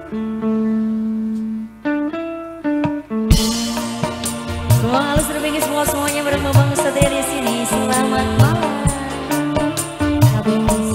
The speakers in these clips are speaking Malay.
Wah, harus terpingin semuanya bareng Bang Satria di sini. Selamat malam. Habis.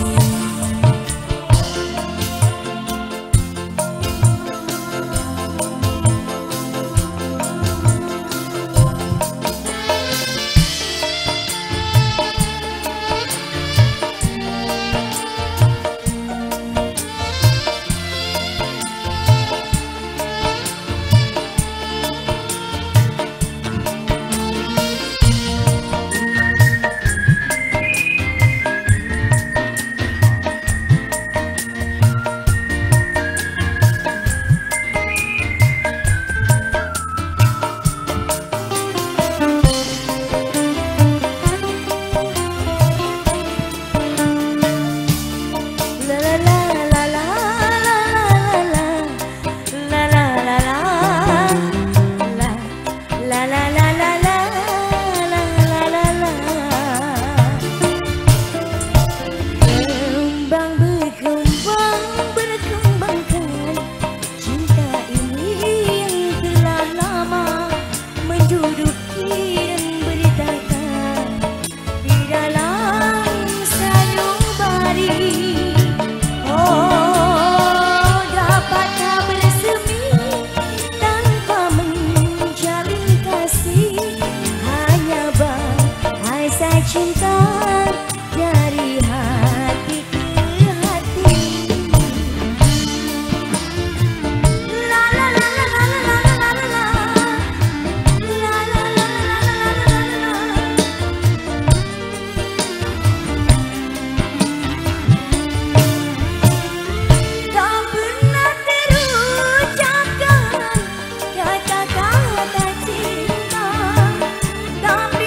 Cinta dari hati ke hati. La la la la la la la la la. La la la la la la la. Tak pernah terucapkan kata-kata cinta, tapi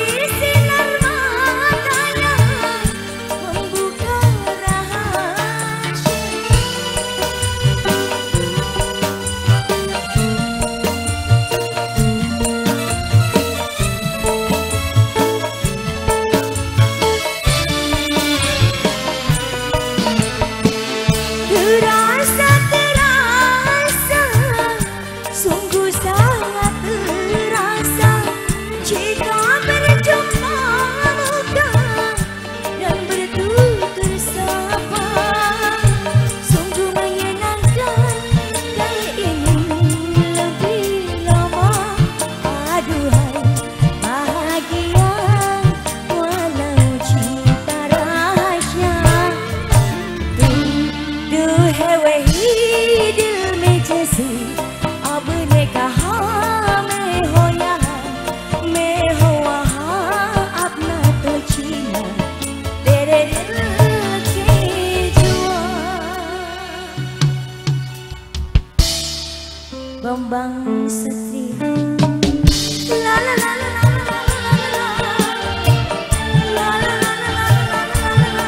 terasa, sungguh sangat terasa jika berjumpa muka dan bertutur sapa. Sungguh menyenangkan dan ingin lebih lama. Aduhai bahagia walau cinta rahasia. है वही दिल में जैसे अब ने कहा मैं हो यहाँ मैं हो वहाँ अपना तो जीना तेरे दिल के जुआ. Bambang Satria. La la la la la la la la. La la la la la la la la.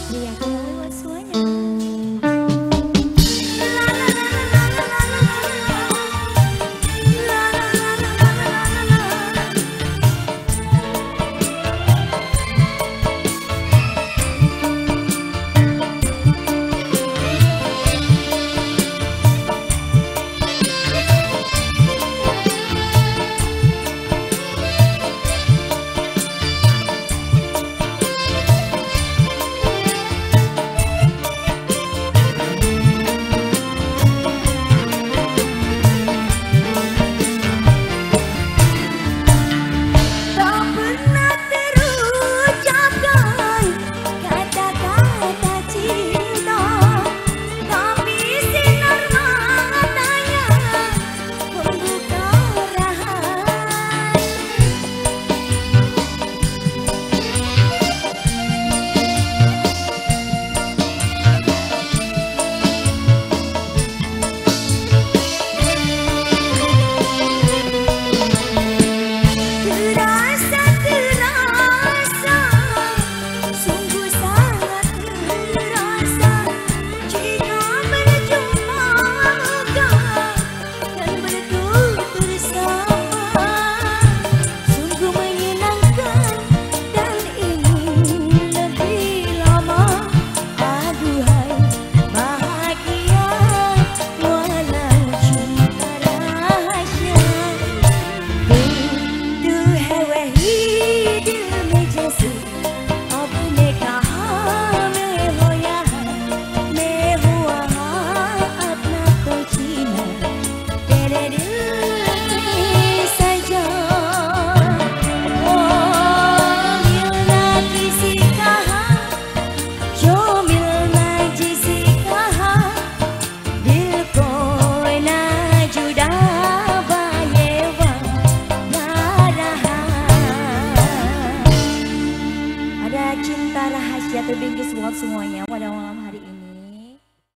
teriakan lewat semuanya. Cinta rahasia terbingkis buat semuanya pada malam hari.